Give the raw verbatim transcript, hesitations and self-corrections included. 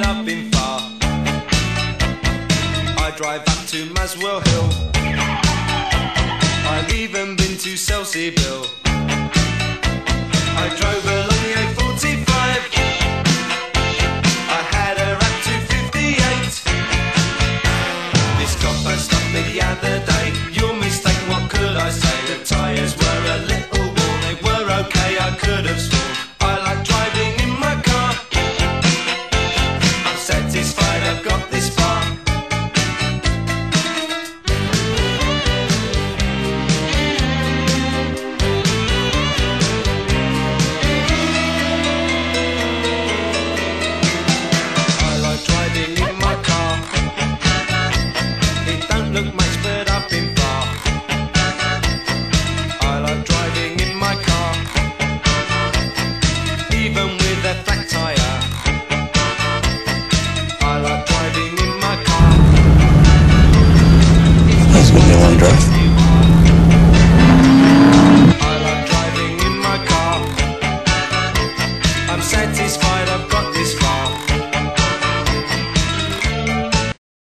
I've been far. I drive up to Maswell Hill. I've even been to Selseyville. I drove along the A forty-five. I had her up to fifty-eight. This copper stopped me the other day. Your mistake, what could I say? The tyres were a little worn. They were okay, I could have sworn. I like driving in my car. I'm satisfied I've got this far. Look much, but I've been far. I like driving in my car, even with a flat tire. I like driving in my car. That's gonna be a long drive.